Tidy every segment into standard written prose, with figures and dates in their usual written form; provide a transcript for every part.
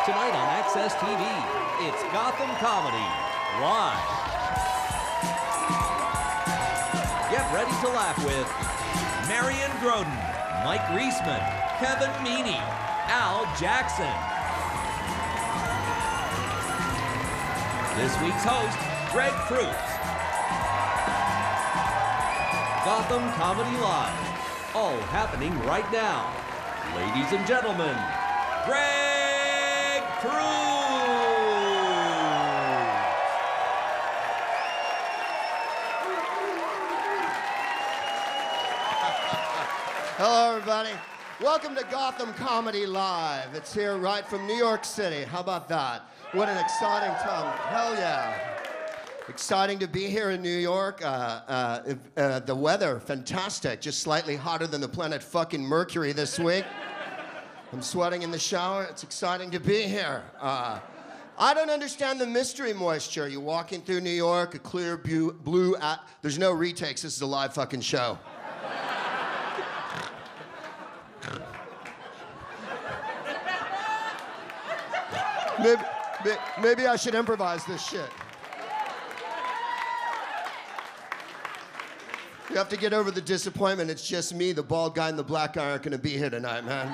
tonight on Access TV. It's Gotham Comedy Live. Get ready to laugh with Marion Groden, Mike Reisman, Kevin Meaney, Al Jackson. This week's host, Greg Proops. Gotham Comedy Live, all happening right now. Ladies and gentlemen, Greg Proops. Hello, everybody. Welcome to Gotham Comedy Live. It's here right from New York City. How about that? What an exciting time. Hell yeah. Exciting to be here in New York. The weather, fantastic. Just slightly hotter than the planet fucking Mercury this week. I'm sweating in the shower. It's exciting to be here. I don't understand the mystery moisture. You're walking through New York, a clear blue... There's no retakes. This is a live fucking show. Maybe I should improvise this shit. You have to get over the disappointment. It's just me, the bald guy, and the black guy aren't gonna be here tonight, man.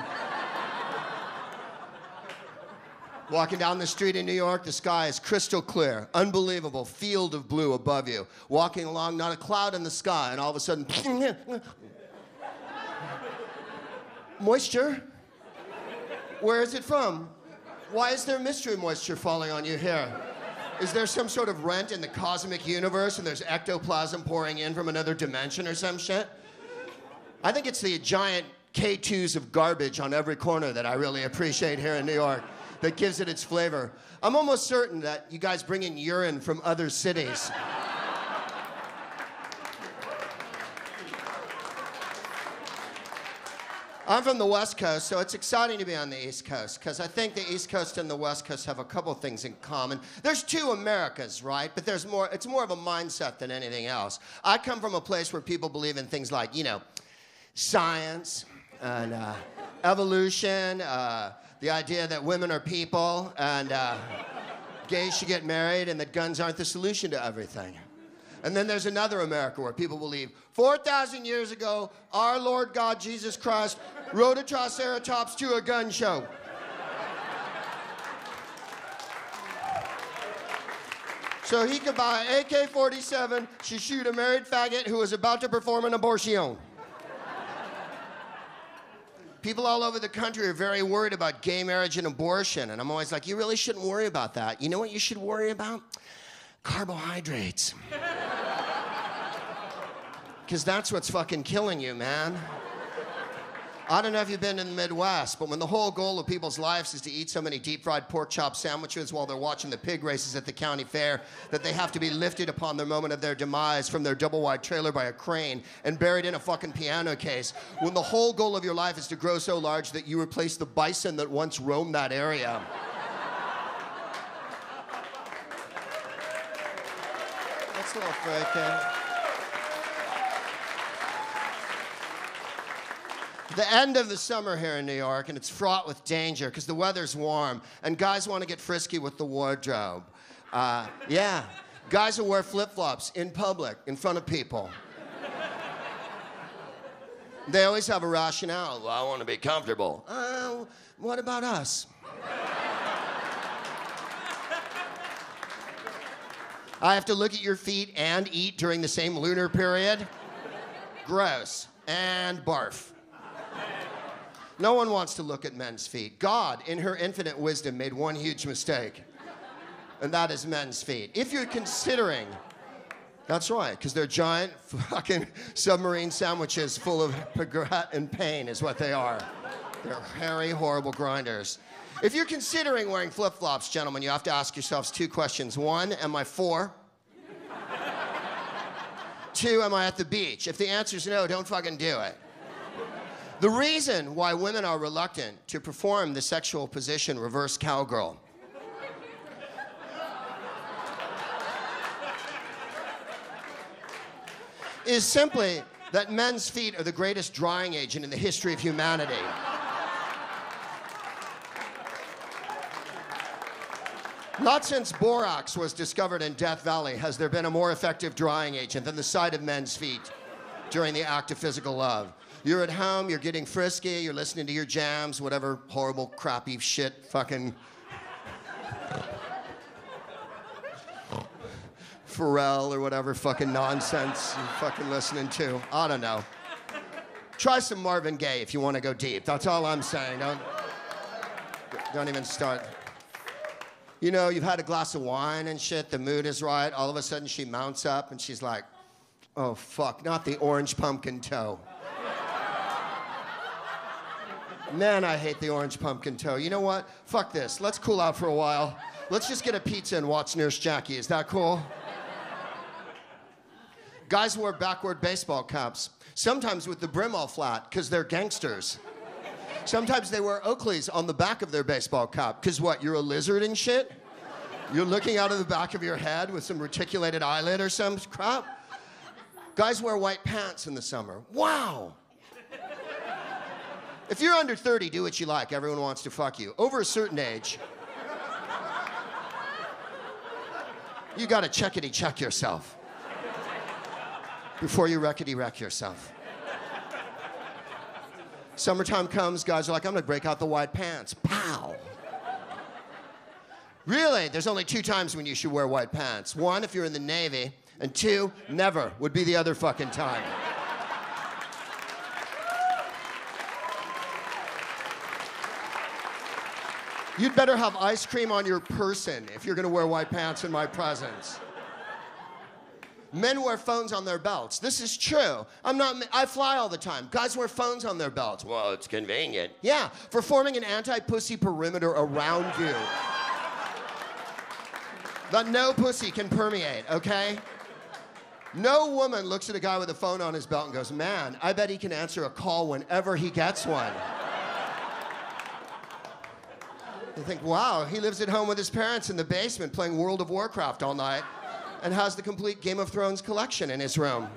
Walking down the street in New York, the sky is crystal clear, unbelievable field of blue above you. Walking along, not a cloud in the sky, and all of a sudden, moisture? Where is it from? Why is there mystery moisture falling on you here? Is there some sort of rent in the cosmic universe and there's ectoplasm pouring in from another dimension or some shit? I think it's the giant K2s of garbage on every corner that I really appreciate here in New York that gives it its flavor. I'm almost certain that you guys bring in urine from other cities. I'm from the West Coast, so it's exciting to be on the East Coast, because I think the East Coast and the West Coast have a couple things in common. There's two Americas, right? But it's more of a mindset than anything else. I come from a place where people believe in things like, science and evolution, the idea that women are people, and gays should get married, and that guns aren't the solution to everything. And then there's another America where people believe 4,000 years ago, our Lord God, Jesus Christ, rode a triceratops to a gun show. So he could buy an AK-47 to shoot a married faggot who was about to perform an abortion. People all over the country are very worried about gay marriage and abortion, and I'm always like, you really shouldn't worry about that. You know what you should worry about? Carbohydrates. Because that's what's fucking killing you, man. I don't know if you've been in the Midwest, but when the whole goal of people's lives is to eat so many deep-fried pork chop sandwiches while they're watching the pig races at the county fair that they have to be lifted upon the moment of their demise from their double-wide trailer by a crane and buried in a fucking piano case, when the whole goal of your life is to grow so large that you replace the bison that once roamed that area. That's a little freaking... The end of the summer here in New York, and it's fraught with danger because the weather's warm, and guys want to get frisky with the wardrobe. Yeah, guys will wear flip-flops in public, in front of people. They always have a rationale. Well, I want to be comfortable. What about us? I have to look at your feet and eat during the same lunar period? Gross. And barf. No one wants to look at men's feet. God, in her infinite wisdom, made one huge mistake, and that is men's feet. If you're considering, that's right, because they're giant fucking submarine sandwiches full of regret and pain is what they are. They're hairy, horrible grinders. If you're considering wearing flip-flops, gentlemen, you have to ask yourselves two questions. One, am I 4? 2, am I at the beach? If the answer's no, don't fucking do it. The reason why women are reluctant to perform the sexual position reverse cowgirl is simply that men's feet are the greatest drying agent in the history of humanity. Not since borax was discovered in Death Valley has there been a more effective drying agent than the sight of men's feet during the act of physical love. You're at home, you're getting frisky, you're listening to your jams, whatever horrible, crappy shit fucking Pharrell or whatever fucking nonsense you're fucking listening to. I don't know. Try some Marvin Gaye if you want to go deep. That's all I'm saying. Don't even start. You know, you've had a glass of wine and shit, the mood is right, all of a sudden she mounts up and she's like, oh fuck, not the orange pumpkin toe. Man, I hate the orange pumpkin toe. You know what? Fuck this. Let's cool out for a while. Let's just get a pizza and watch Nurse Jackie. Is that cool? Guys wear backward baseball caps, sometimes with the brim all flat, because they're gangsters. Sometimes they wear Oakleys on the back of their baseball cap, because what, you're a lizard and shit? You're looking out of the back of your head with some reticulated eyelid or some crap? Guys wear white pants in the summer. Wow! If you're under 30, do what you like. Everyone wants to fuck you. Over a certain age, you gotta checkity-check yourself before you wreckity-wreck yourself. Summertime comes, guys are like, I'm gonna break out the white pants. Pow! Really, there's only 2 times when you should wear white pants. 1, if you're in the Navy, and 2, never would be the other fucking time. You'd better have ice cream on your person if you're gonna wear white pants in my presence. Men wear phones on their belts. This is true. I fly all the time. Guys wear phones on their belts. Well, it's convenient. Yeah, for forming an anti-pussy perimeter around you that no pussy can permeate, okay? No woman looks at a guy with a phone on his belt and goes, man, I bet he can answer a call whenever he gets one. They think, wow, he lives at home with his parents in the basement playing World of Warcraft all night and has the complete Game of Thrones collection in his room.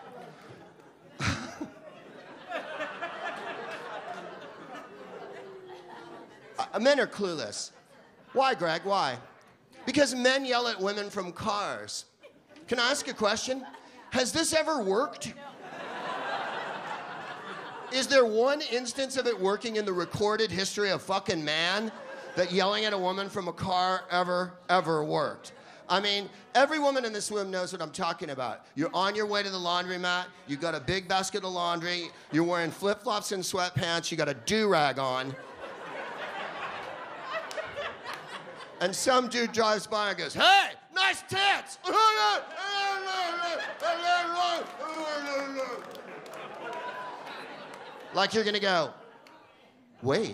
Men are clueless. Why, Greg? Why? Because men yell at women from cars. Can I ask a question? Has this ever worked? Is there one instance of it working in the recorded history of fucking man that yelling at a woman from a car ever worked? I mean, every woman in this room knows what I'm talking about. You're on your way to the laundromat, you've got a big basket of laundry, you're wearing flip-flops and sweatpants, you got a do-rag on. And some dude drives by and goes, hey, nice tits! Like you're gonna go, wait,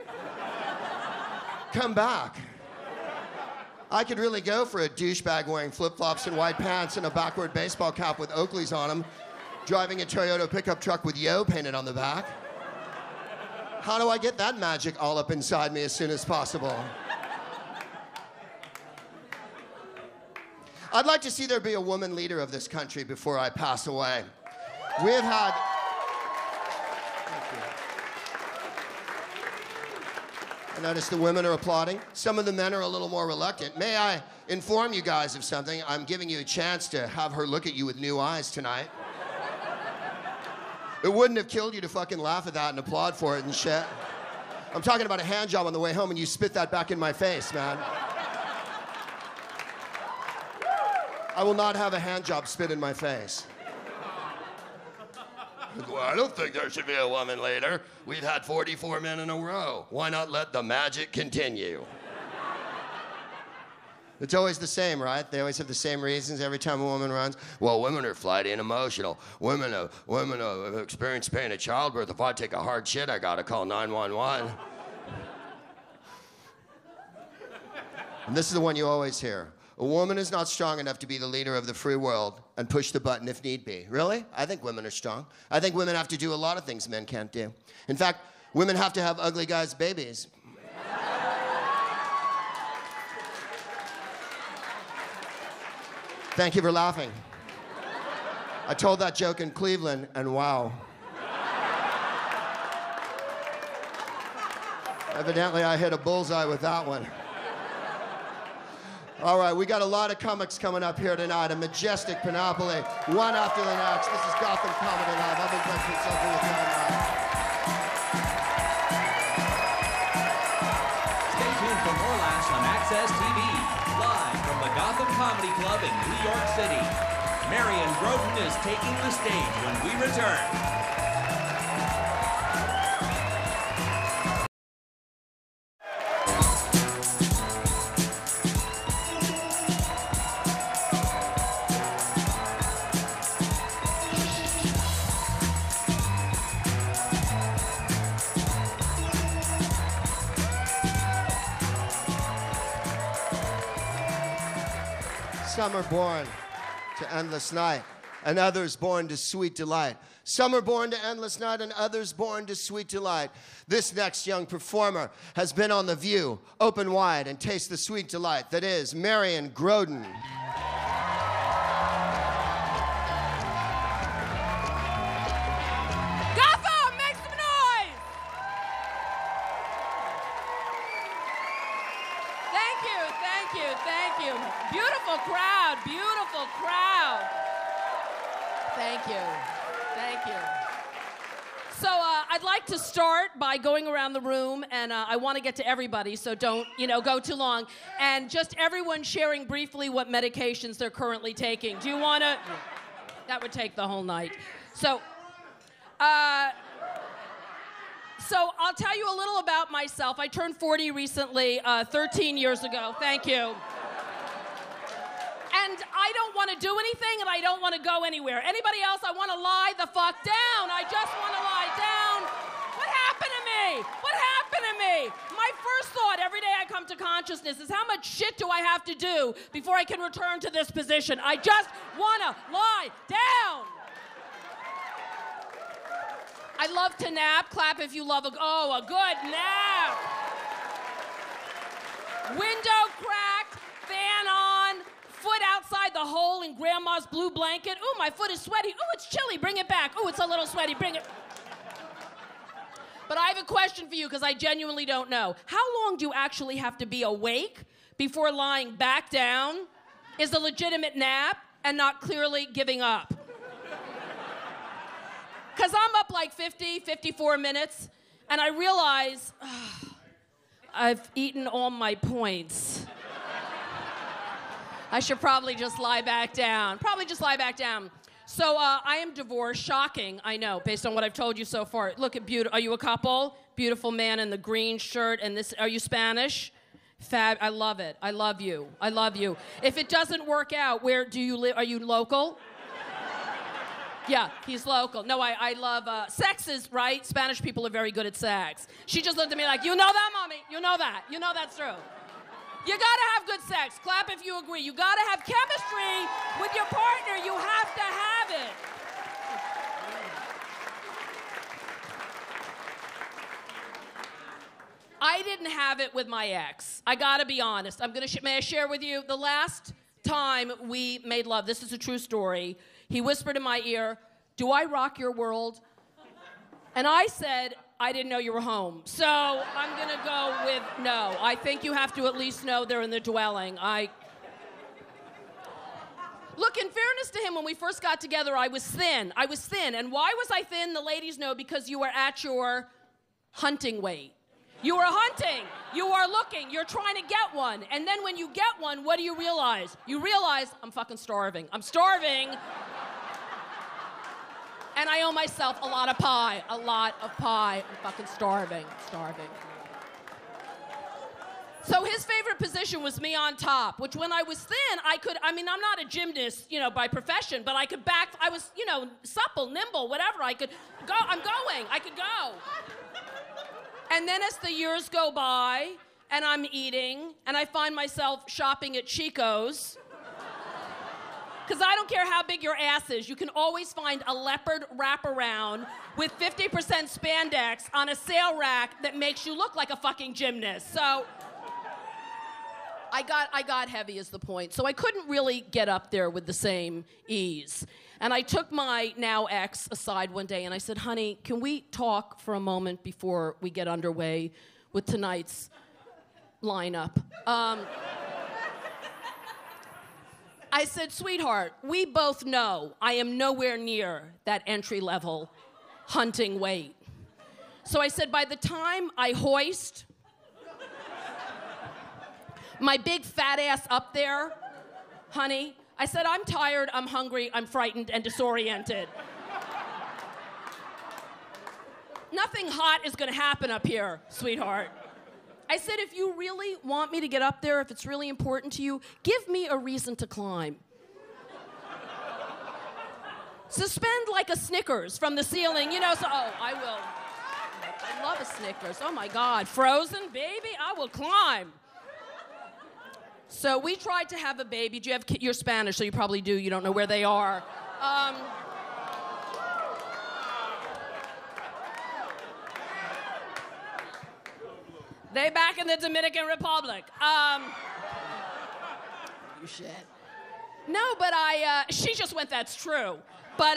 come back. I could really go for a douchebag wearing flip-flops and white pants and a backward baseball cap with Oakleys on him, driving a Toyota pickup truck with Yo painted on the back. How do I get that magic all up inside me as soon as possible? I'd like to see there be a woman leader of this country before I pass away. We have had... I notice the women are applauding. Some of the men are a little more reluctant. May I inform you guys of something? I'm giving you a chance to have her look at you with new eyes tonight. It wouldn't have killed you to fucking laugh at that and applaud for it and shit. I'm talking about a hand job on the way home and you spit that back in my face, man. I will not have a hand job spit in my face. Well, I don't think there should be a woman leader. We've had 44 men in a row. Why not let the magic continue? It's always the same, right? They always have the same reasons every time a woman runs. Well, women are flighty and emotional. Women have experienced pain at childbirth. If I take a hard shit, I gotta call 911. And this is the one you always hear. A woman is not strong enough to be the leader of the free world and push the button if need be. Really? I think women are strong. I think women have to do a lot of things men can't do. In fact, women have to have ugly guys' babies. Thank you for laughing. I told that joke in Cleveland, and wow. Evidently, I hit a bullseye with that one. All right, we got a lot of comics coming up here tonight, a majestic panoply, one after the next. This is Gotham Comedy Club. I've been Greg Proops with you tonight. Stay tuned for more laughs on Access TV, live from the Gotham Comedy Club in New York City. Marion Groden is taking the stage when we return. Some are born to endless night, and others born to sweet delight. Some are born to endless night, and others born to sweet delight. This next young performer has been on The View, open wide, and taste the sweet delight that is Marion Groden. Gotham, make some noise! Thank you, thank you, thank you. Beautiful crowd, beautiful crowd. Thank you, thank you. So I'd like to start by going around the room, and I want to get to everybody, so don't, go too long. And just everyone sharing briefly what medications they're currently taking. Do you want to? That would take the whole night. So I'll tell you a little about myself. I turned 40 recently, 13 years ago. Thank you. And I don't want to do anything, and I don't want to go anywhere. Anybody else, I want to lie the fuck down. I just want to lie down. What happened to me? What happened to me? My first thought every day I come to consciousness is how much shit do I have to do before I can return to this position? I just want to lie down. I love to nap. Clap if you love a good nap. Window cracked, fan on, foot outside the hole in Grandma's blue blanket. Ooh, my foot is sweaty. Ooh, it's chilly. Bring it back. Ooh, it's a little sweaty. Bring it. But I have a question for you because I genuinely don't know. How long do you actually have to be awake before lying back down is a legitimate nap and not clearly giving up? Because I'm up like 54 minutes, and I realize I've eaten all my points. I should probably just lie back down. So I am divorced. Shocking, I know, based on what I've told you so far. Look at are you a couple? Beautiful man in the green shirt and this. Are you Spanish? Fab. I love it. I love you. I love you. If it doesn't work out, where do you live? Are you local? Yeah, he's local. No, I love sexes, right? Spanish people are very good at sex. She just looked at me like, you know that, mommy? You know that. You know that's true. You gotta have good sex. Clap if you agree. You gotta have chemistry with your partner. You have to have it. I didn't have it with my ex. I gotta be honest. May I share with you the last time we made love? This is a true story. He whispered in my ear, "Do I rock your world?" And I said, "I didn't know you were home." So I'm gonna go with no. I think you have to at least know they're in the dwelling. Look, in fairness to him, when we first got together, I was thin. And why was I thin? The ladies know, because you were at your hunting weight. You are hunting. You are looking. You're trying to get one. And then when you get one, what do you realize? You realize, I'm fucking starving. I'm starving. And I owe myself a lot of pie. A lot of pie. I'm fucking starving. So his favorite position was me on top, which when I was thin, I'm not a gymnast, by profession, but I could I was, supple, nimble, whatever. I could go. I could go. And then as the years go by, and I'm eating, and I find myself shopping at Chico's, because I don't care how big your ass is, you can always find a leopard wraparound with 50% spandex on a sale rack that makes you look like a fucking gymnast. So I got heavy is the point. So I couldn't really get up there with the same ease. And I took my now ex aside one day and I said, "Honey, can we talk for a moment before we get underway with tonight's lineup?" I said, sweetheart, we both know I am nowhere near that entry-level hunting weight. So I said, by the time I hoist my big fat ass up there, honey, I said, I'm tired, I'm hungry, I'm frightened, and disoriented. Nothing hot is gonna happen up here, sweetheart. I said, if you really want me to get up there, if it's really important to you, give me a reason to climb. Suspend like a Snickers from the ceiling, you know, so, oh, I will. I love a Snickers, oh my God. Frozen, baby, I will climb. So we tried to have a baby. Do you have you're Spanish, so you probably do, you don't know where they are. They back in the Dominican Republic. You shit. No, but she just went, that's true. But,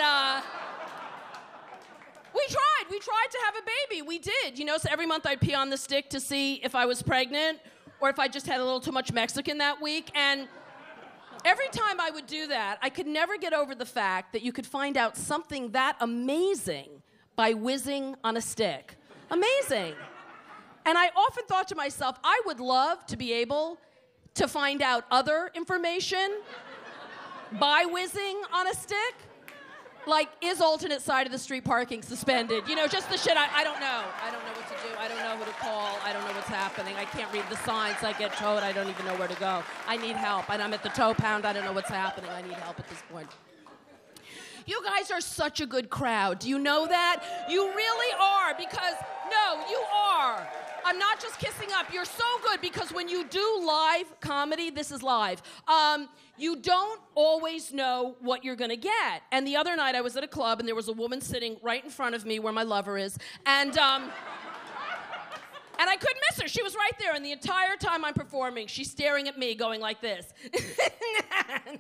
we tried to have a baby. We did, you know, so every month I'd pee on the stick to see if I was pregnant or if I just had a little too much Mexican that week. And every time I would do that, I could never get over the fact that you could find out something that amazing by whizzing on a stick. Amazing. And I often thought to myself, I would love to be able to find out other information by whizzing on a stick. Like, is alternate side of the street parking suspended? You know, just the shit I don't know. I don't know what to do. I don't know who to call. I don't know what's happening. I can't read the signs. I get towed. I don't even know where to go. I need help. And I'm at the tow pound. I don't know what's happening. I need help at this point. You guys are such a good crowd. Do you know that? You really are, because, no, you are. I'm not just kissing up. You're so good, because when you do live comedy, this is live, you don't always know what you're gonna get. And the other night I was at a club and there was a woman sitting right in front of me where my lover is, and I couldn't miss her. She was right there, and the entire time I'm performing, she's staring at me going like this. It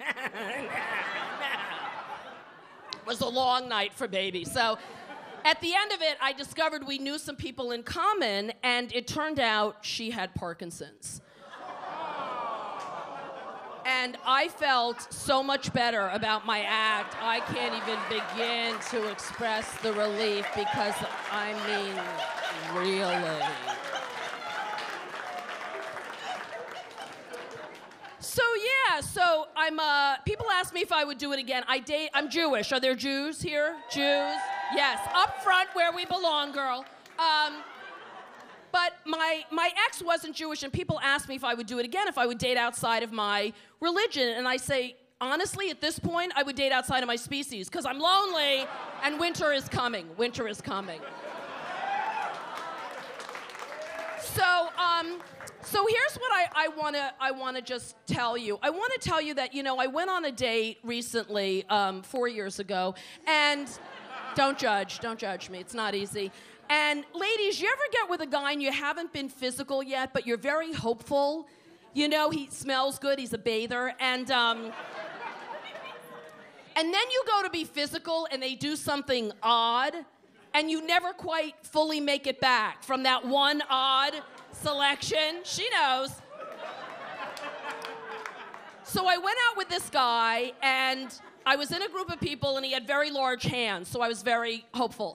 was a long night for baby. So at the end of it, I discovered we knew some people in common, and it turned out she had Parkinson's. And I felt so much better about my act. I can't even begin to express the relief, because, I mean, really. So yeah, so people ask me if I would do it again. I'm Jewish. Are there Jews here? Jews? Yes, up front where we belong, girl. But my ex wasn't Jewish, and people ask me if I would do it again, if I would date outside of my religion. And I say, honestly, at this point, I would date outside of my species, because I'm lonely, and winter is coming. Winter is coming. So here's what I want to just tell you. I want to tell you that, you know, I went on a date recently, 4 years ago, and don't judge me. It's not easy. And ladies, you ever get with a guy and you haven't been physical yet, but you're very hopeful? You know, he smells good, he's a bather, and then you go to be physical and they do something odd, and you never quite fully make it back from that one odd selection. She knows. So I went out with this guy, and I was in a group of people, and he had very large hands, so I was very hopeful.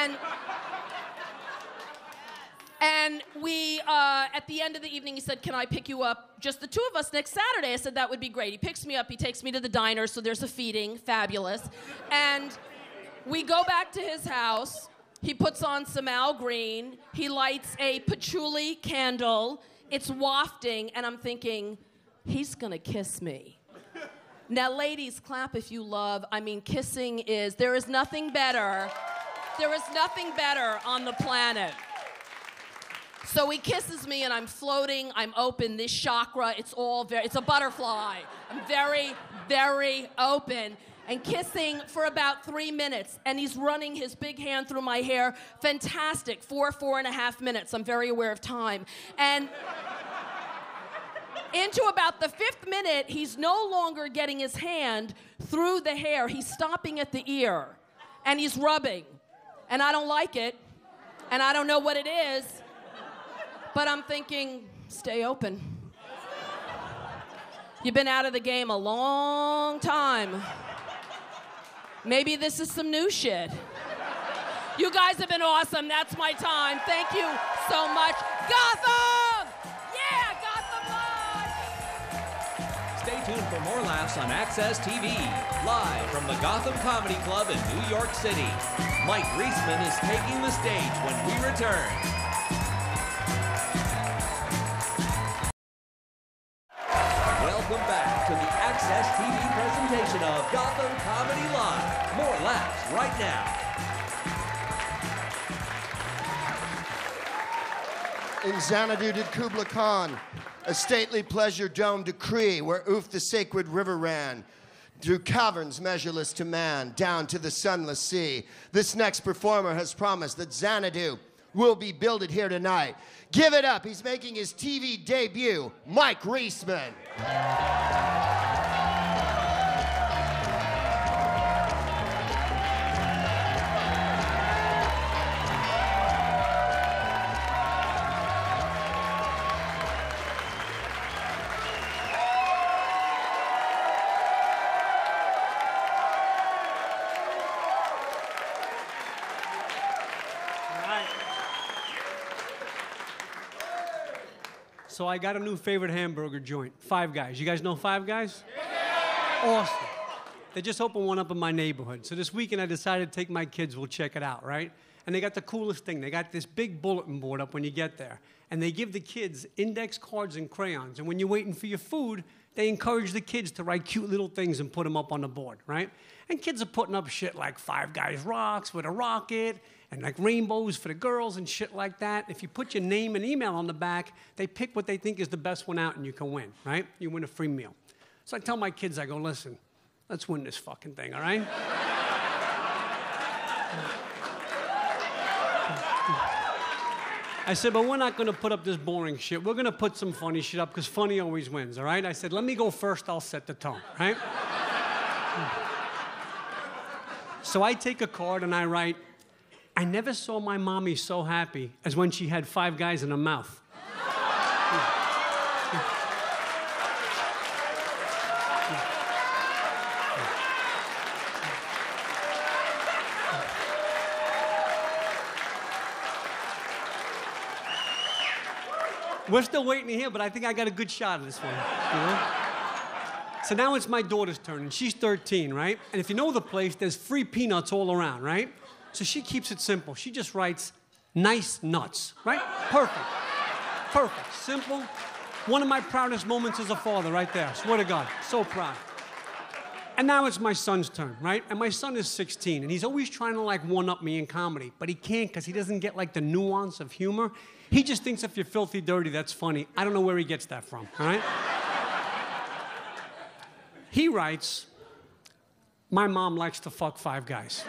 And we, at the end of the evening, he said, can I pick you up, just the two of us, next Saturday? I said, that would be great. He picks me up, he takes me to the diner, so there's a feeding, fabulous. And we go back to his house. He puts on some Al Green. He lights a patchouli candle. It's wafting, and I'm thinking, he's gonna kiss me. Now, ladies, clap if you love. I mean, kissing there is nothing better. There is nothing better on the planet. So he kisses me, and I'm floating, I'm open, this chakra, it's a butterfly. I'm very, very open, and kissing for about 3 minutes, and he's running his big hand through my hair. Fantastic, 4.5 minutes, I'm very aware of time. And into about the 5th minute, he's no longer getting his hand through the hair, he's stopping at the ear, and he's rubbing. And I don't like it, and I don't know what it is, but I'm thinking, stay open. You've been out of the game a long time. Maybe this is some new shit. You guys have been awesome. That's my time. Thank you so much. Gotham! Yeah, Gotham Live! Stay tuned for more laughs on Access TV, live from the Gotham Comedy Club in New York City. Mike Reisman is taking the stage when we return. Welcome back to the Access TV presentation of Gotham Comedy Live. More laughs right now. In Xanadu did Kubla Khan a stately pleasure dome decree where Oof the sacred river ran through caverns measureless to man down to the sunless sea. This next performer has promised that Xanadu will be builded here tonight. Give it up. He's making his TV debut, Mike Reisman. So I got a new favorite hamburger joint, Five Guys. You guys know Five Guys? Yeah. Awesome. They just opened one up in my neighborhood. So this weekend I decided to take my kids, we'll check it out, right? And they got the coolest thing. They got this big bulletin board up when you get there. And they give the kids index cards and crayons. And when you're waiting for your food, they encourage the kids to write cute little things and put them up on the board, right? And kids are putting up shit like Five Guys rocks with a rocket, and like rainbows for the girls and shit like that. If you put your name and email on the back, they pick what they think is the best one out and you can win, right? You win a free meal. So I tell my kids, I go, listen, let's win this fucking thing, all right? I said, but we're not gonna put up this boring shit. We're gonna put some funny shit up because funny always wins, all right? I said, let me go first, I'll set the tone, right? So I take a card and I write, I never saw my mommy so happy as when she had Five Guys in her mouth. We're still waiting to hear, but I think I got a good shot of this one. You know? So now it's my daughter's turn, and she's 13, right? And if you know the place, there's free peanuts all around, right? So she keeps it simple. She just writes, nice nuts, right? Perfect. Perfect. Simple. One of my proudest moments as a father right there. Swear to God. So proud. And now it's my son's turn, right? And my son is 16, and he's always trying to, like, one-up me in comedy, but he can't because he doesn't get, like, the nuance of humor. He just thinks if you're filthy dirty, that's funny. I don't know where he gets that from, all right? He writes, my mom likes to fuck Five Guys.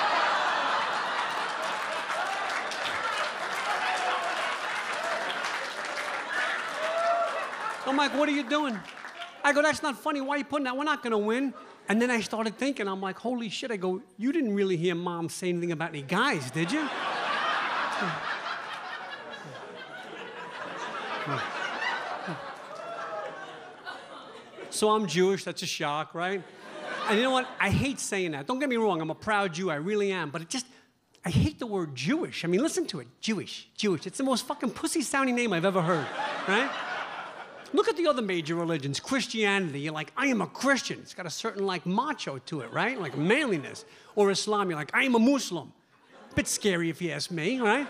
I'm like, what are you doing? I go, that's not funny. Why are you putting that? We're not going to win. And then I started thinking, I'm like, holy shit. I go, you didn't really hear Mom say anything about any guys, did you? So I'm Jewish. That's a shock, right? And you know what? I hate saying that. Don't get me wrong. I'm a proud Jew. I really am. But I hate the word Jewish. I mean, listen to it. Jewish. Jewish. It's the most fucking pussy-sounding name I've ever heard, right? Look at the other major religions. Christianity, you're like, I am a Christian. It's got a certain, like, macho to it, right? Like manliness. Or Islam, you're like, I am a Muslim. Bit scary if you ask me, right?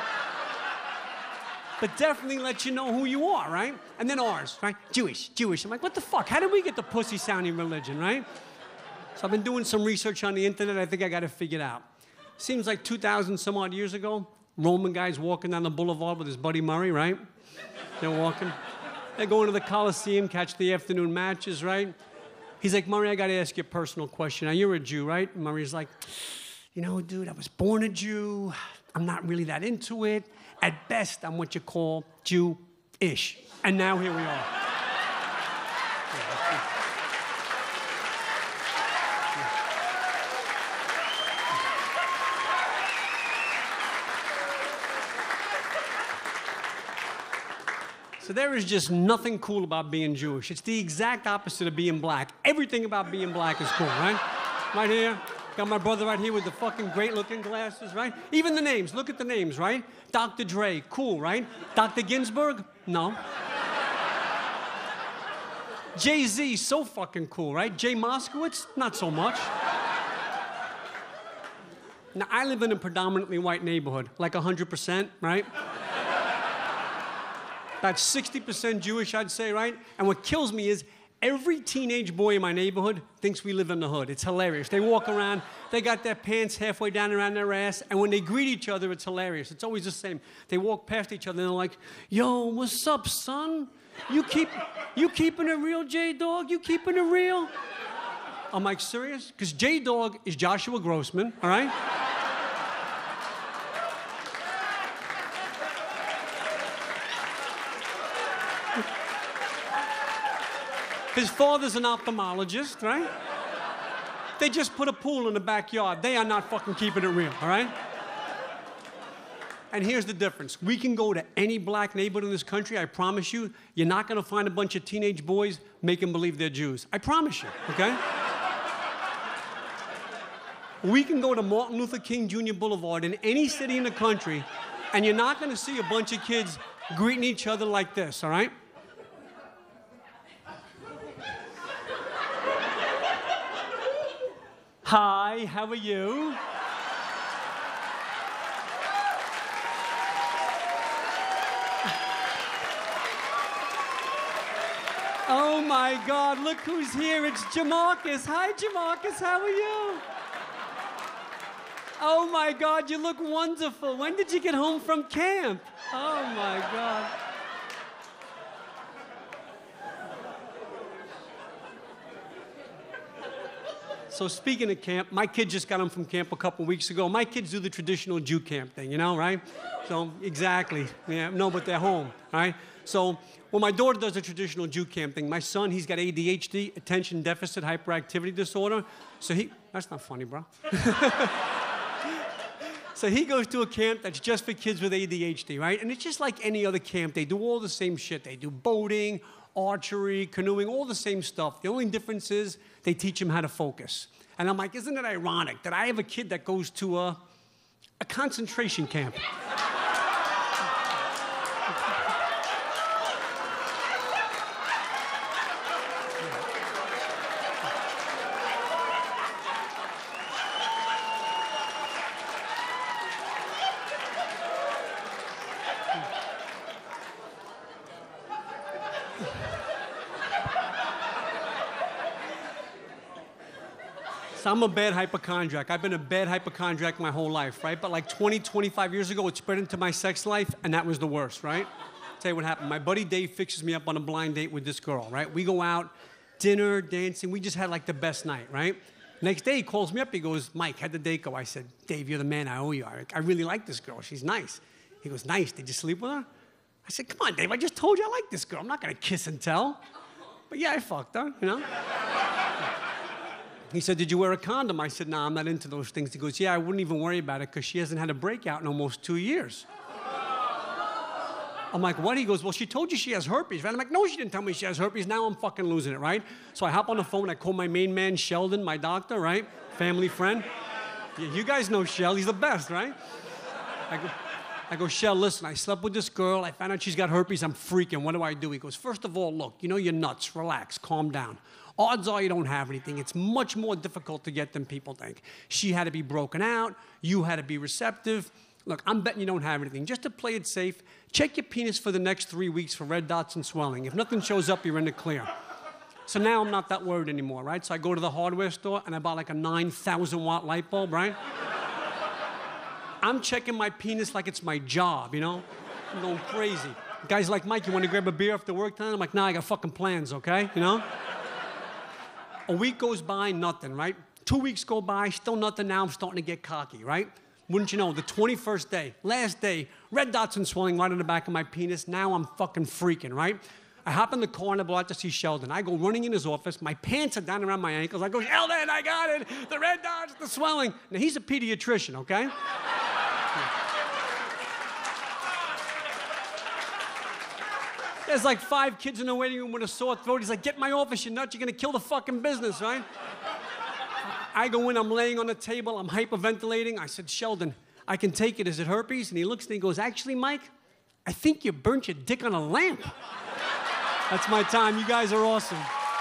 But definitely let you know who you are, right? And then ours, right? Jewish, Jewish. I'm like, what the fuck? How did we get the pussy-sounding religion, right? So I've been doing some research on the internet. I think I got it figured out. Seems like 2,000 some odd years ago, Roman guy's walking down the boulevard with his buddy Murray, right? They're walking. They're going to the Coliseum, catch the afternoon matches, right? He's like, Murray, I got to ask you a personal question. Now, you're a Jew, right? And Murray's like, you know, dude, I was born a Jew. I'm not really that into it. At best, I'm what you call Jew-ish. And now here we are. So there is just nothing cool about being Jewish. It's the exact opposite of being black. Everything about being black is cool, right? Right here. Got my brother right here with the fucking great-looking glasses, right? Even the names. Look at the names, right? Dr. Dre, cool, right? Dr. Ginsburg, no. Jay-Z, so fucking cool, right? Jay Moskowitz, not so much. Now, I live in a predominantly white neighborhood, like 100%, right? About 60% Jewish, I'd say, right? And what kills me is every teenage boy in my neighborhood thinks we live in the hood. It's hilarious. They walk around, they got their pants halfway down around their ass, and when they greet each other, it's hilarious. It's always the same. They walk past each other, and they're like, yo, what's up, son? You keeping it real, J-Dog? You keeping it real? I'm like, serious? Because J-Dog is Joshua Grossman, all right? His father's an ophthalmologist, right? They just put a pool in the backyard. They are not fucking keeping it real, all right? And here's the difference. We can go to any black neighborhood in this country, I promise you, you're not gonna find a bunch of teenage boys making believe they're Jews. I promise you, okay? We can go to Martin Luther King Jr. Boulevard in any city in the country, and you're not gonna see a bunch of kids greeting each other like this, all right? Hi, how are you? Oh my God, look who's here. It's Jamarcus. Hi, Jamarcus, how are you? Oh my God, you look wonderful. When did you get home from camp? Oh my God. So speaking of camp, my kid just got home from camp a couple weeks ago. My kids do the traditional Jew camp thing, you know, right? So, exactly. Yeah, no, but they're home, right? So, well, my daughter does the traditional Jew camp thing. My son, he's got ADHD, attention deficit hyperactivity disorder. So that's not funny, bro. So he goes to a camp that's just for kids with ADHD, right? And it's just like any other camp. They do all the same shit. They do boating, archery, canoeing, all the same stuff. The only difference is they teach them how to focus. And I'm like, isn't it ironic that I have a kid that goes to a concentration camp? So I'm a bad hypochondriac. I've been a bad hypochondriac my whole life, right? But like 20, 25 years ago, it spread into my sex life, and that was the worst, right? Tell you what happened. My buddy Dave fixes me up on a blind date with this girl, right? We go out, dinner, dancing. We just had like the best night, right? Next day, he calls me up. He goes, Mike, how'd the date go? I said, Dave, you're the man. I owe you. I really like this girl. She's nice. He goes, nice. Did you sleep with her? I said, come on, Dave. I just told you I like this girl. I'm not going to kiss and tell. But yeah, I fucked her, you know? He said, did you wear a condom? I said, nah, I'm not into those things. He goes, yeah, I wouldn't even worry about it because she hasn't had a breakout in almost 2 years. I'm like, what? He goes, well, she told you she has herpes, right? I'm like, no, she didn't tell me she has herpes. Now I'm fucking losing it, right? So I hop on the phone. I call my main man, Sheldon, my doctor, right? Family friend. Yeah, you guys know Shell. He's the best, right? I go, Shell, listen, I slept with this girl. I found out she's got herpes. I'm freaking. What do I do? He goes, first of all, look, you know you're nuts. Relax. Calm down. Odds are you don't have anything. It's much more difficult to get than people think. She had to be broken out. You had to be receptive. Look, I'm betting you don't have anything. Just to play it safe, check your penis for the next 3 weeks for red dots and swelling. If nothing shows up, you're in the clear. So now I'm not that worried anymore, right? So I go to the hardware store and I buy like a 9,000-watt light bulb, right? I'm checking my penis like it's my job, you know? I'm going crazy. Guys like, Mike, you want to grab a beer after work time? I'm like, nah, I got fucking plans, okay? You know? A week goes by, nothing, right? 2 weeks go by, still nothing. Now I'm starting to get cocky, right? Wouldn't you know, the 21st day, last day, red dots and swelling right on the back of my penis. Now I'm fucking freaking, right? I hop in the car and I go out to see Sheldon. I go running in his office. My pants are down around my ankles. I go, Sheldon, I got it. The red dots, the swelling. Now, he's a pediatrician, okay? There's like 5 kids in the waiting room with a sore throat. He's like, get in my office, you nuts. You're going to kill the fucking business, right? I go in, I'm laying on the table, I'm hyperventilating. I said, Sheldon, I can take it. Is it herpes? And he looks at me and goes, actually, Mike, I think you burnt your dick on a lamp. That's my time. You guys are awesome.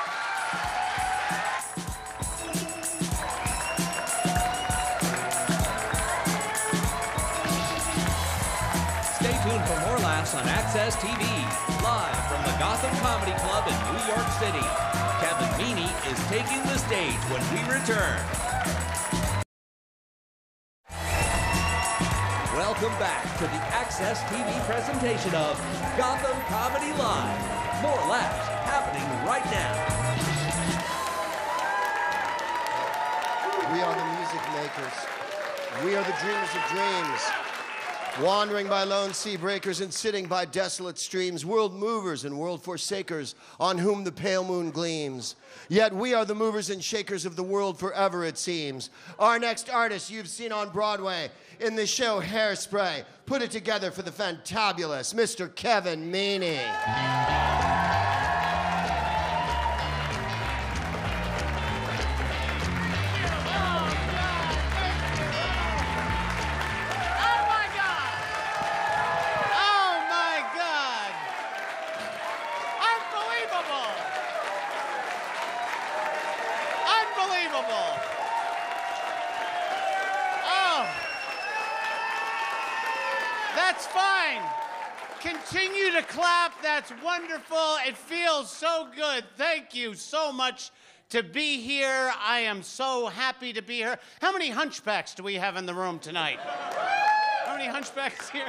Stay tuned for more laughs on Access TV, live from the Gotham Comedy Club in New York City. Kevin Meaney is taking the stage when we return. Welcome back to the Access TV presentation of Gotham Comedy Live. More laughs happening right now. We are the music makers. We are the dreamers of dreams. Wandering by lone sea breakers and sitting by desolate streams, world movers and world forsakers, on whom the pale moon gleams. Yet we are the movers and shakers of the world forever, it seems. Our next artist you've seen on Broadway in the show Hairspray. Put it together for the fantabulous Mr. Kevin Meaney. That's fine. Continue to clap. That's wonderful. It feels so good. Thank you so much to be here. I am so happy to be here. How many hunchbacks do we have in the room tonight? How many hunchbacks here?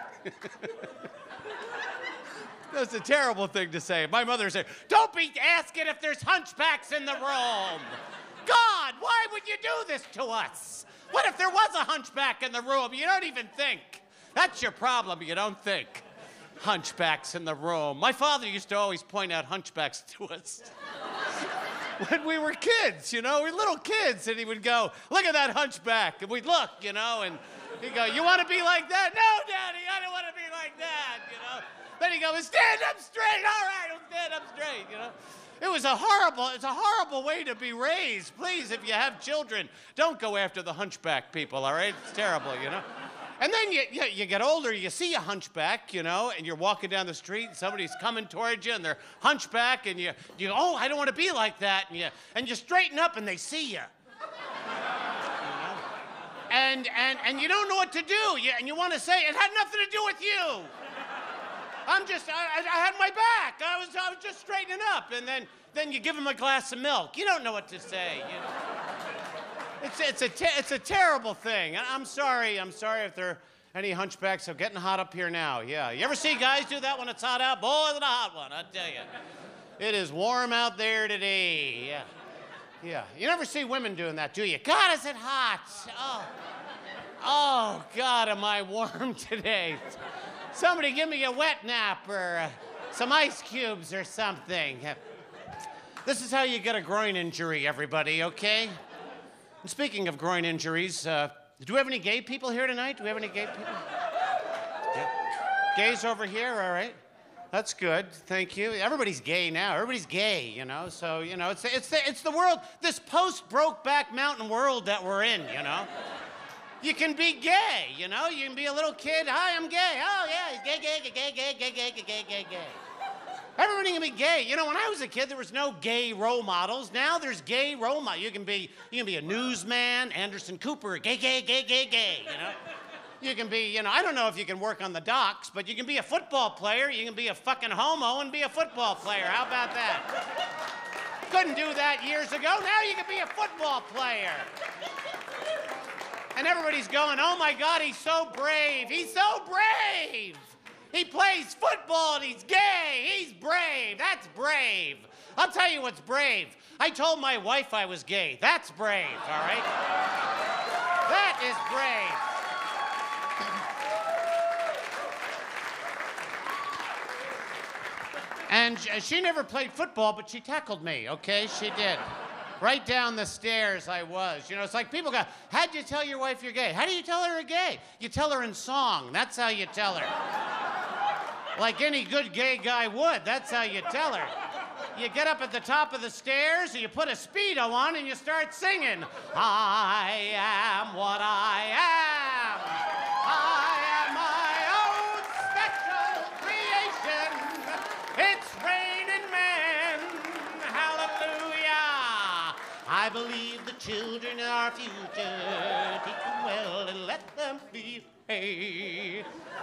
That's a terrible thing to say. My mother said, don't be asking if there's hunchbacks in the room. God, why would you do this to us? What if there was a hunchback in the room? You don't even think. That's your problem, you don't think. Hunchbacks in the room. My father used to always point out hunchbacks to us. When we were kids, you know, we were little kids, and he would go, look at that hunchback. And we'd look, you know, and he'd go, you want to be like that? No, Daddy, I don't want to be like that, you know. Then he'd go, stand up straight. All right, I'll stand up straight, you know. It's a horrible way to be raised. Please, if you have children, don't go after the hunchback people, all right? It's terrible, you know. And then you get older, you see a hunchback, you know, and you're walking down the street, and somebody's coming towards you, and they're hunchback, and you go, oh, I don't want to be like that, and you straighten up, and they see you. And you don't know what to do, and you want to say, it had nothing to do with you. I had my back. I was just straightening up, and then you give them a glass of milk. You don't know what to say, you know. It's a terrible thing. I'm sorry if there are any hunchbacks. I'm getting hot up here now. Yeah. You ever see guys do that when it's hot out? Boy, is it a hot one, I tell you. It is warm out there today. Yeah. Yeah. You never see women doing that, do you? God, is it hot? Oh, God, am I warm today? Somebody give me a wet nap or some ice cubes or something. This is how you get a groin injury, everybody, okay? And speaking of groin injuries, do we have any gay people here tonight? Do we have any gay people? Yeah. Gays over here, all right. That's good, thank you. Everybody's gay now. Everybody's gay, you know. So, you know, it's the world, this post-Brokeback Mountain world that we're in, you know. You can be gay, you know. You can be a little kid. Hi, I'm gay. Oh, yeah, he's gay. Everybody can be gay. You know, when I was a kid, there was no gay role models. Now there's gay role models. You can be a newsman, Anderson Cooper, gay, you know. You can be, you know, I don't know if you can work on the docks, but you can be a football player. You can be a fucking homo and be a football player. How about that? Couldn't do that years ago. Now you can be a football player. And everybody's going, oh my God, he's so brave. He's so brave. He plays football and he's gay. He's brave. That's brave. I'll tell you what's brave. I told my wife I was gay. That's brave, all right? That is brave. And she never played football, but she tackled me, okay? She did. Right down the stairs I was. You know, it's like people go, how'd you tell your wife you're gay? How do you tell her you're gay? You tell her in song. That's how you tell her. Like any good gay guy would. That's how you tell her. You get up at the top of the stairs, and you put a Speedo on, and you start singing. I am what I am. I am my own special creation. It's raining men. Hallelujah. I believe the children are our future. Teach them well and let them be. Hey.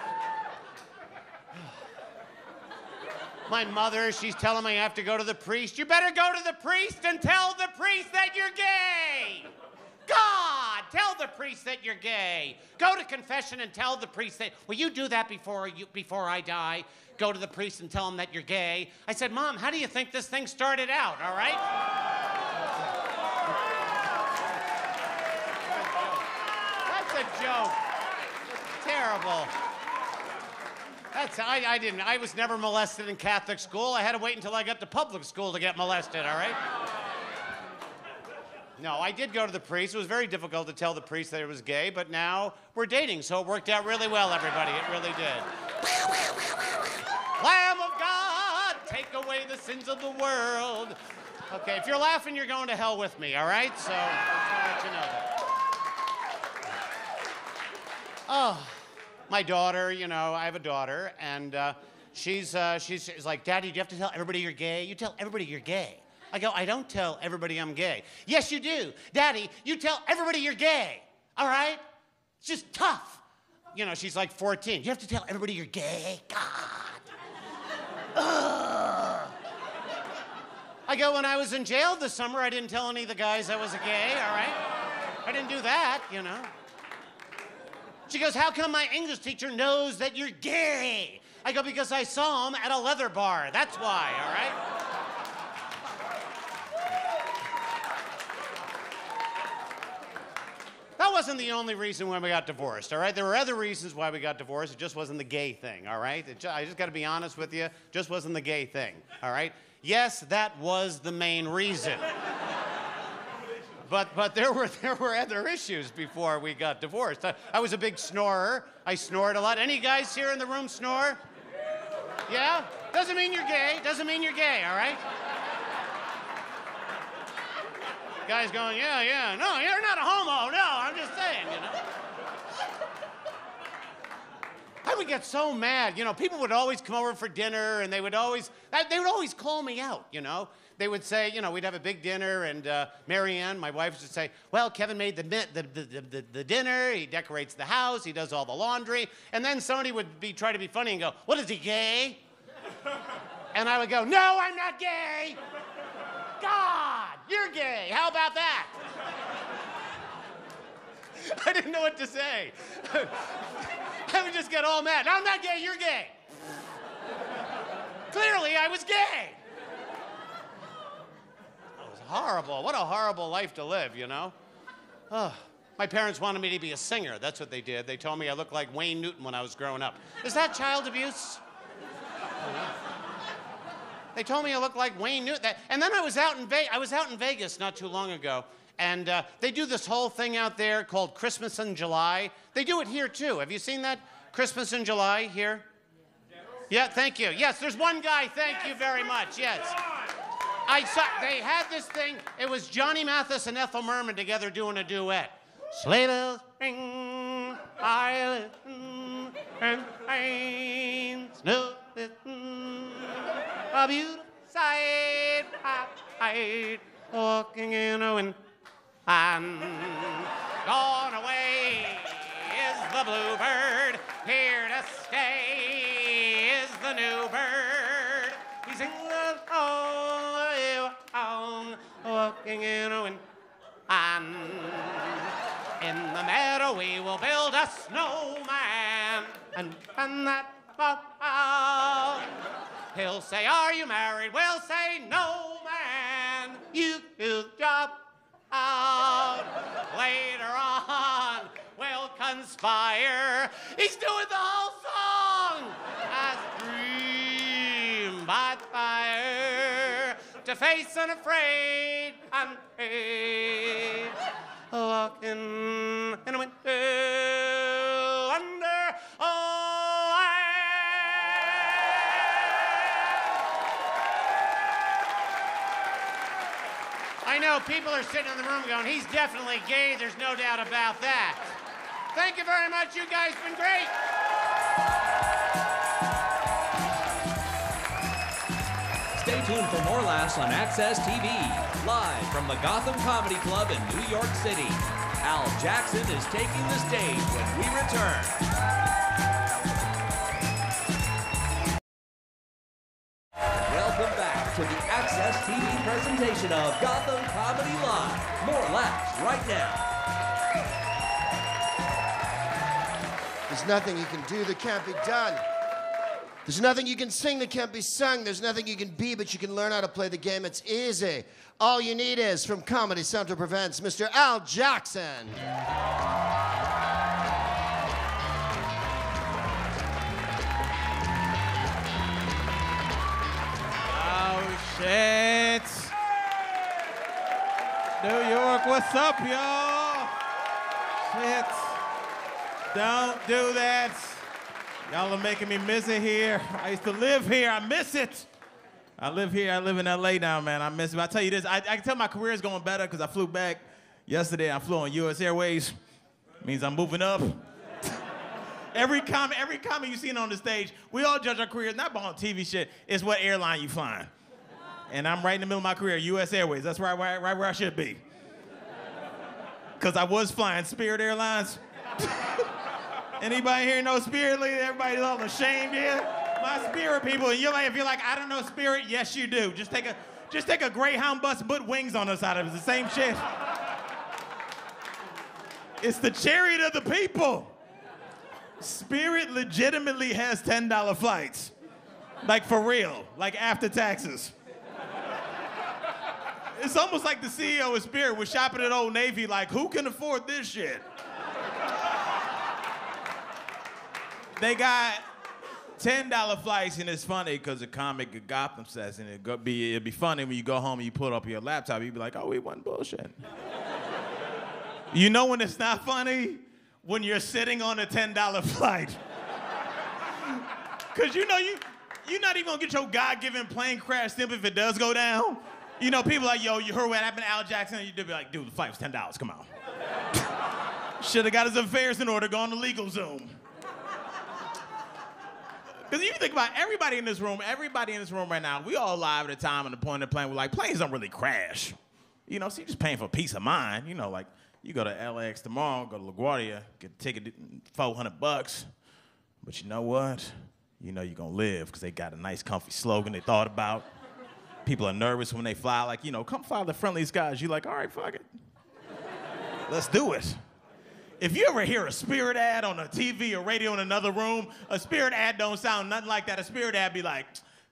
My mother, she's telling me I have to go to the priest. You better go to the priest and tell the priest that you're gay. God, tell the priest that you're gay. Go to confession and tell the priest that, will you do that before I die? Go to the priest and tell him that you're gay. I said, Mom, how do you think this thing started out, all right? That's a joke. Terrible. I was never molested in Catholic school. I had to wait until I got to public school to get molested, all right? No, I did go to the priest. It was very difficult to tell the priest that it was gay, but now we're dating, so it worked out really well, everybody. It really did. Lamb of God, take away the sins of the world. Okay, if you're laughing, you're going to hell with me, all right? So, just to let you know that. Oh. My daughter, you know, I have a daughter, and she's like, Daddy, do you have to tell everybody you're gay? You tell everybody you're gay. I go, I don't tell everybody I'm gay. Yes, you do. Daddy, you tell everybody you're gay, all right? It's just tough. You know, she's like 14. You have to tell everybody you're gay? God. Ugh. I go, when I was in jail this summer, I didn't tell any of the guys I was a gay, all right? I didn't do that, you know. She goes, how come my English teacher knows that you're gay? I go, because I saw him at a leather bar. That's why, all right? That wasn't the only reason why we got divorced, all right? There were other reasons why we got divorced. It just wasn't the gay thing, all right? I just got to be honest with you. Just wasn't the gay thing, all right? Yes, that was the main reason. But there were other issues before we got divorced. I was a big snorer. I snored a lot. Any guys here in the room snore? Yeah? Doesn't mean you're gay. Doesn't mean you're gay, all right? Guys going, yeah. No, you're not a homo. No, I'm just saying, you know. I would get so mad. You know, people would always come over for dinner, and they would always call me out, you know. They would say, you know, we'd have a big dinner, and Mary Ann, my wife, would say, well, Kevin made the dinner, he decorates the house, he does all the laundry, and then somebody would try to be funny and go, what, is he gay? And I would go, no, I'm not gay. God, you're gay. How about that? I didn't know what to say. I would just get all mad. I'm not gay, you're gay. Clearly, I was gay. Horrible. What a horrible life to live, you know? Oh, my parents wanted me to be a singer. That's what they did. They told me I looked like Wayne Newton when I was growing up. Is that child abuse? They told me I looked like Wayne Newton. And then I was out in Vegas not too long ago, and they do this whole thing out there called Christmas in July. They do it here, too. Have you seen that? Christmas in July here? Yeah, thank you. Yes, there's one guy. Thank you very much. Yes. I saw, they had this thing, it was Johnny Mathis and Ethel Merman together doing a duet. Sleigh bells ring, I listen, and rain, snow listen, a beautiful sight, walking in a wind, and gone away is the bluebird, here to stay is the new bird. He sings all the way around, walking in a wind. And in the meadow we will build a snowman. And that out, he'll say, are you married? We'll say, no, man. You drop out. Later on, we'll conspire. He's doing the whole song. As dream by fire, to face unafraid and paid, walking in a winter wonder. Oh, I know people are sitting in the room going, he's definitely gay, there's no doubt about that. Thank you very much, you guys have been great. Stay tuned for more laughs on Access TV, live from the Gotham Comedy Club in New York City. Al Jackson is taking the stage when we return. Welcome back to the Access TV presentation of Gotham Comedy Live. More laughs right now. There's nothing you can do that can't be done. There's nothing you can sing that can't be sung. There's nothing you can be, but you can learn how to play the game. It's easy. All you need is, from Comedy Central Presents, Mr. Al Jackson. Oh, shit. New York, what's up, y'all? Shit. Don't do that. Y'all are making me miss it here. I used to live here. I miss it. I live here. I live in L.A. now, man. I miss it. But I tell you this, I can tell my career is going better because I flew back yesterday. I flew on U.S. Airways. Means I'm moving up. Every comic you seen on the stage, we all judge our careers not on TV shit. It's what airline you flying. And I'm right in the middle of my career, U.S. Airways. That's right where I should be. Because I was flying Spirit Airlines. Anybody here know Spirit? Everybody's all ashamed here. My Spirit people, and if you're like, I don't know Spirit, yes you do. Just take a Greyhound bus, put wings on the side of it. It's the same shit. It's the chariot of the people. Spirit legitimately has $10 flights. Like for real, like after taxes. It's almost like the CEO of Spirit was shopping at Old Navy like, who can afford this shit? They got $10 flights, and it's funny because the comic at Gotham says, and it'd be funny when you go home and you pull up your laptop, you'd be like, oh, we wasn't bullshit. You know when it's not funny? When you're sitting on a $10 flight. Because you're not even gonna get your God-given plane crash stamp if it does go down. You know, people like, yo, you heard what happened to Al Jackson? And you'd be like, dude, the flight was $10, come on. Should have got his affairs in order, gone to LegalZoom. Because if you think about everybody in this room right now, we all alive at a time on the point of the plane, we're like, planes don't really crash. You know, so you're just paying for peace of mind. You know, like, you go to LAX tomorrow, go to LaGuardia, get a ticket, $400. But you know what? You know you're gonna live, because they got a nice, comfy slogan they thought about. People are nervous when they fly, like, you know, come fly the friendly skies. You're like, all right, fuck it. Let's do it. If you ever hear a Spirit ad on a TV or radio in another room, a Spirit ad don't sound nothing like that. A Spirit ad be like,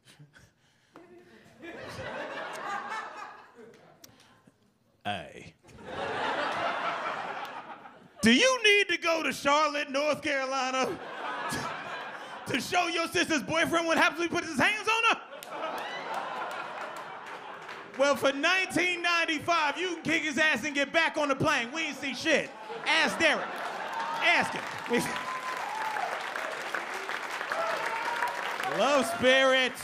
hey. Do you need to go to Charlotte, North Carolina to show your sister's boyfriend what happens when he puts his hands on her? Well, for $19.95, you can kick his ass and get back on the plane. We ain't see shit. Ask Derek. Ask him. Love spirits.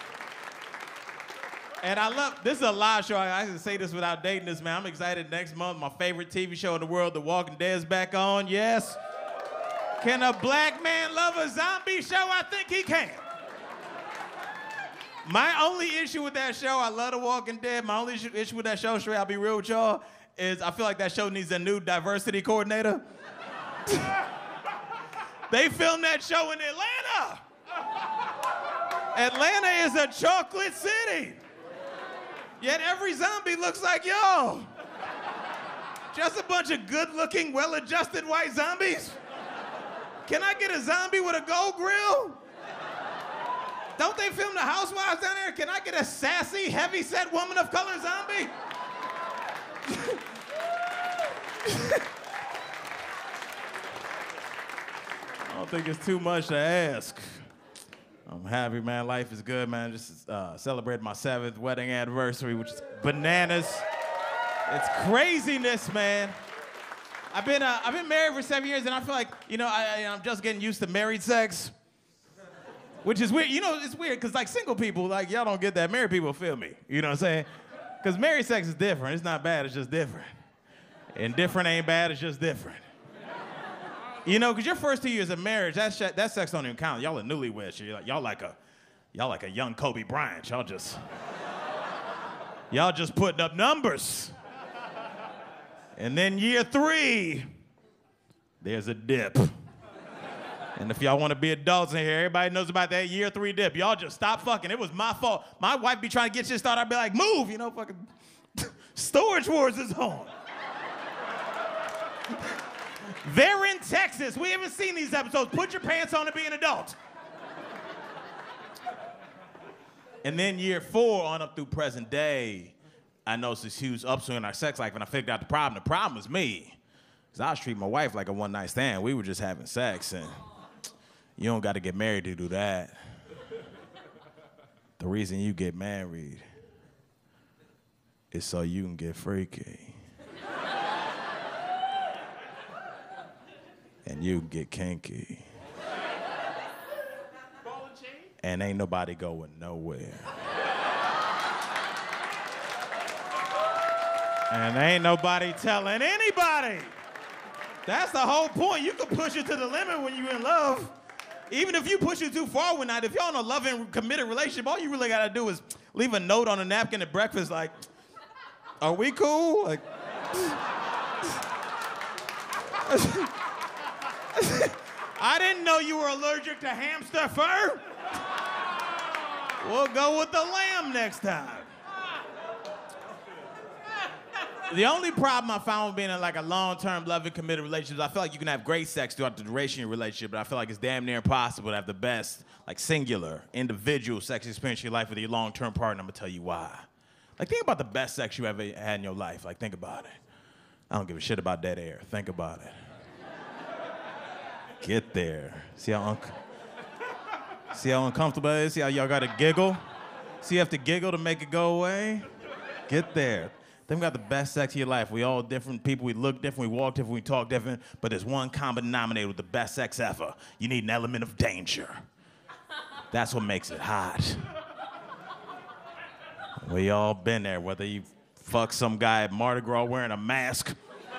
And this is a live show. I can say this without dating this, man. I'm excited next month. My favorite TV show in the world, The Walking Dead, is back on. Yes. Can a black man love a zombie show? I think he can. My only issue with that show, I love The Walking Dead. My only issue with that show, straight, I'll be real with y'all, is I feel like that show needs a new diversity coordinator. They filmed that show in Atlanta. Atlanta is a chocolate city. Yet every zombie looks like y'all. Just a bunch of good-looking, well-adjusted white zombies. Can I get a zombie with a gold grill? Don't they film the housewives down there? Can I get a sassy, heavy-set woman of color zombie? I don't think it's too much to ask. I'm happy, man. Life is good, man. Just celebrated my 7th wedding anniversary, which is bananas. It's craziness, man. I've been married for 7 years, and I feel like, you know, I'm just getting used to married sex. Which is weird. You know, it's weird, because, like, single people, like, y'all don't get that. Married people feel me. You know what I'm saying? Because married sex is different. It's not bad, it's just different. And different ain't bad, it's just different. You know, because your first 2 years of marriage, that sex don't even count. Y'all are newlyweds. Y'all like a young Kobe Bryant. Y'all just putting up numbers. And then year 3, there's a dip. And if y'all want to be adults in here, everybody knows about that year 3 dip. Y'all just stop fucking. It was my fault. My wife be trying to get shit started. I'd be like, move, you know, fucking Storage Wars is on. They're in Texas. We haven't seen these episodes. Put your pants on and be an adult. And then year 4 on up through present day, I noticed this huge upswing in our sex life, and I figured out the problem. The problem was me. Because I was treating my wife like a one-night stand. We were just having sex, and you don't got to get married to do that. The reason you get married is so you can get freaky. And you can get kinky. And ain't nobody going nowhere. And ain't nobody telling anybody. That's the whole point. You can push it to the limit when you're in love. Even if you push it too far one night, if you're in a loving, committed relationship, all you really gotta do is leave a note on a napkin at breakfast like, are we cool? Like, I didn't know you were allergic to hamster fur. We'll go with the lamb next time. The only problem I found with being in like a long-term, loving, committed relationship is I feel like you can have great sex throughout the duration of your relationship, but I feel like it's damn near impossible to have the best, like singular, individual sex experience in your life with your long-term partner. I'm gonna tell you why. Like, think about the best sex you ever had in your life. Like, think about it. I don't give a shit about dead air. Think about it. Get there. See how uncomfortable it is? See how y'all gotta giggle? See you have to giggle to make it go away? Get there. Think about the best sex of your life. We all different people. We look different. We walk different. We talk different. But there's one common denominator with the best sex ever. You need an element of danger. That's what makes it hot. We all been there. Whether you fuck some guy at Mardi Gras wearing a mask,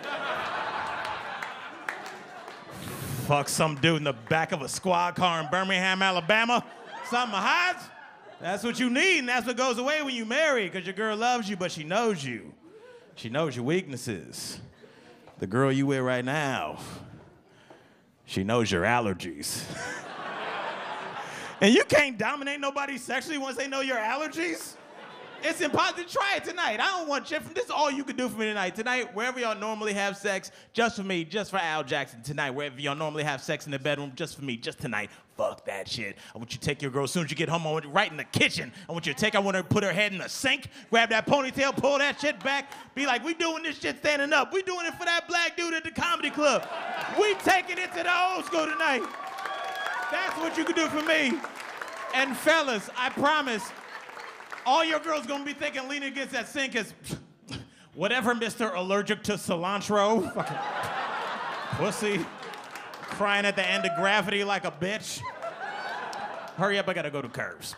fuck some dude in the back of a squad car in Birmingham, Alabama, something hot. That's what you need, and that's what goes away when you marry, because your girl loves you, but she knows you. She knows your weaknesses. The girl you with right now, she knows your allergies. And you can't dominate nobody sexually once they know your allergies. It's impossible. Try it tonight. I don't want shit from this. Is all you can do for me tonight. Tonight, wherever y'all normally have sex, just for me, just for Al Jackson. Tonight, wherever y'all normally have sex in the bedroom, just for me, just tonight. Fuck that shit. I want you to take your girl as soon as you get home. I want you right in the kitchen. I want you to take. I want her to put her head in the sink, grab that ponytail, pull that shit back, be like, we doing this shit standing up. We doing it for that black dude at the comedy club. We taking it to the old school tonight. That's what you can do for me. And fellas, I promise, all your girls gonna be thinking leaning against that sink is whatever, Mr. Allergic to cilantro. Fucking pussy. Crying at the end of gravity like a bitch. Hurry up, I gotta go to Curves.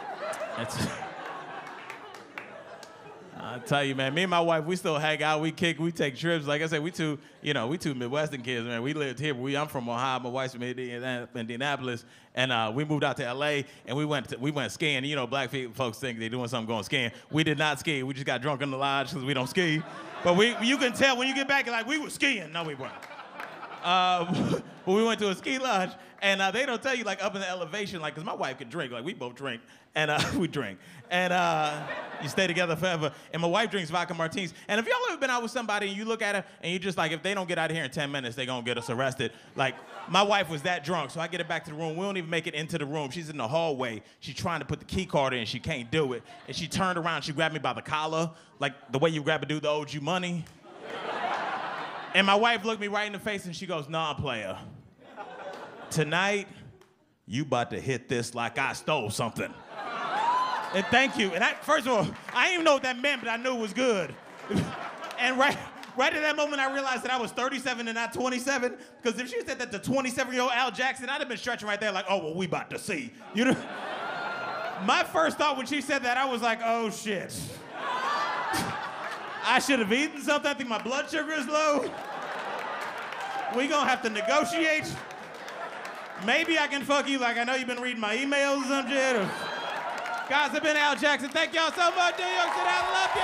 I tell you, man, me and my wife, we still hang out, we kick, we take trips. Like I said, we two Midwestern kids, man. We lived here, I'm from Ohio, my wife's from Indianapolis, and we moved out to LA, and we went skiing. You know, black folks think they're doing something going skiing. We did not ski, we just got drunk in the lodge because we don't ski. But you can tell when you get back, like, we were skiing. No, we weren't. But we went to a ski lodge, and they don't tell you, like, up in the elevation, like, because my wife could drink. Like, we both drink, and we drink. And you stay together forever. And my wife drinks vodka martinis. And if y'all ever been out with somebody and you look at her, and you just like, if they don't get out of here in 10 minutes, they gonna get us arrested. Like, my wife was that drunk, so I get her back to the room. We don't even make it into the room. She's in the hallway. She's trying to put the key card in. She can't do it. And she turned around, she grabbed me by the collar, like the way you grab a dude that owed you money. And my wife looked me right in the face and she goes, nah, player. Tonight, you about to hit this like I stole something. And thank you. And first of all, I didn't even know what that meant, but I knew it was good. And right at that moment, I realized that I was 37 and not 27. Because if she said that to 27-year-old Al Jackson, I'd have been stretching right there like, oh, well, we about to see. You know? My first thought when she said that, I was like, oh, shit. I should have eaten something. I think my blood sugar is low. We gonna have to negotiate. Maybe I can fuck you like I know you've been reading my emails or some shit. Guys, I've been Al Jackson. Thank y'all so much. New York City, I love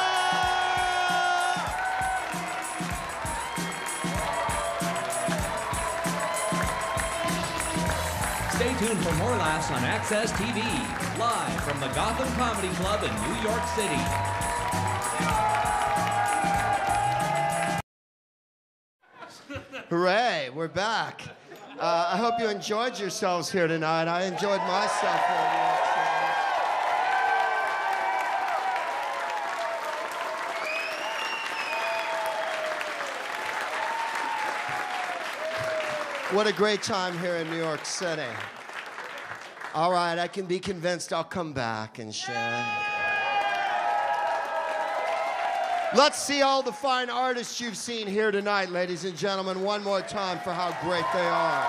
y'all. Stay tuned for more laughs on Access TV, live from the Gotham Comedy Club in New York City. Hooray, we're back. I hope you enjoyed yourselves here tonight. I enjoyed myself here in New York City. What a great time here in New York City. All right, I can be convinced I'll come back and share. Let's see all the fine artists you've seen here tonight, ladies and gentlemen, one more time for how great they are.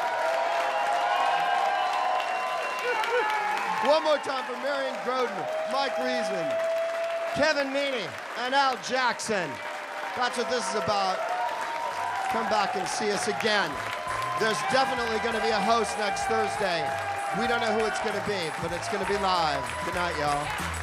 One more time for Marion Groden, Mike Riesman, Kevin Meaney, and Al Jackson. That's what this is about. Come back and see us again. There's definitely going to be a host next Thursday. We don't know who it's going to be, but it's going to be live. Good night, y'all.